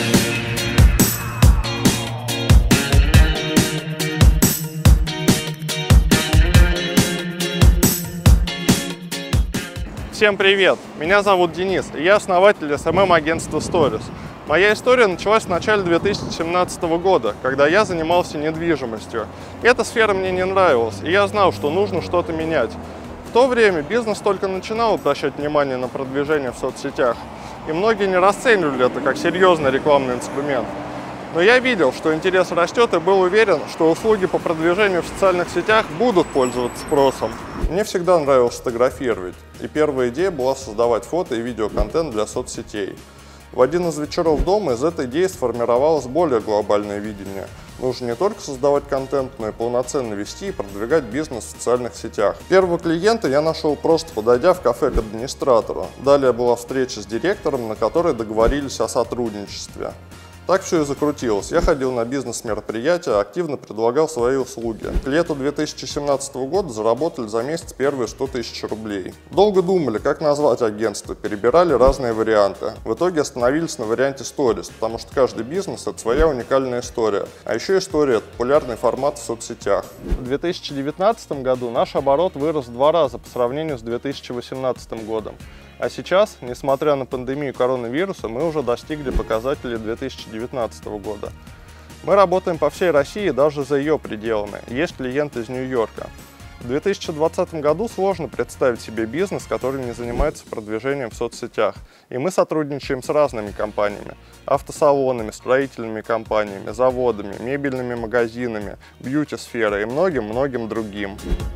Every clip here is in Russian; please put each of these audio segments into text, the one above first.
Всем привет! Меня зовут Денис, и я основатель SMM-агентства Stories. Моя история началась в начале 2017 года, когда я занимался недвижимостью. Эта сфера мне не нравилась, и я знал, что нужно что-то менять. В то время бизнес только начинал обращать внимание на продвижение в соцсетях, и многие не расценивали это как серьезный рекламный инструмент. Но я видел, что интерес растет, и был уверен, что услуги по продвижению в социальных сетях будут пользоваться спросом. Мне всегда нравилось фотографировать, и первая идея была создавать фото и видеоконтент для соцсетей. В один из вечеров дома из этой идеи сформировалось более глобальное видение. Нужно не только создавать контент, но и полноценно вести и продвигать бизнес в социальных сетях. Первого клиента я нашел просто подойдя в кафе к администратору. Далее была встреча с директором, на которой договорились о сотрудничестве. Так все и закрутилось. Я ходил на бизнес-мероприятия, активно предлагал свои услуги. К лету 2017 года заработали за месяц первые 100 тысяч рублей. Долго думали, как назвать агентство, перебирали разные варианты. В итоге остановились на варианте Stories, потому что каждый бизнес – это своя уникальная история. А еще история – это популярный формат в соцсетях. В 2019 году наш оборот вырос в 2 раза по сравнению с 2018 годом. А сейчас, несмотря на пандемию коронавируса, мы уже достигли показателей 2019 года. Мы работаем по всей России, даже за ее пределами. Есть клиенты из Нью-Йорка. В 2020 году сложно представить себе бизнес, который не занимается продвижением в соцсетях. И мы сотрудничаем с разными компаниями. Автосалонами, строительными компаниями, заводами, мебельными магазинами, бьюти-сферой и многим-многим другим.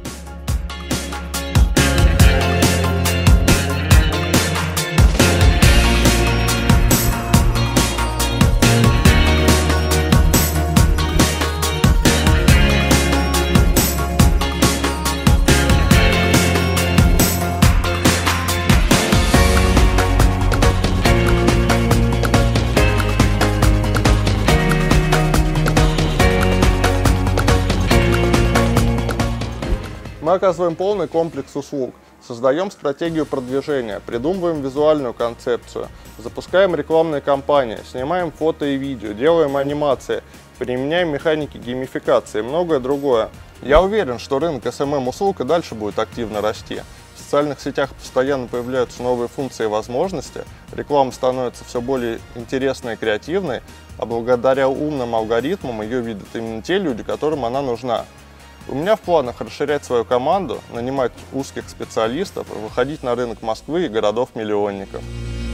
Мы оказываем полный комплекс услуг, создаем стратегию продвижения, придумываем визуальную концепцию, запускаем рекламные кампании, снимаем фото и видео, делаем анимации, применяем механики геймификации и многое другое. Я уверен, что рынок SMM-услуг и дальше будет активно расти. В социальных сетях постоянно появляются новые функции и возможности, реклама становится все более интересной и креативной, а благодаря умным алгоритмам ее видят именно те люди, которым она нужна. У меня в планах расширять свою команду, нанимать узких специалистов и выходить на рынок Москвы и городов-миллионников.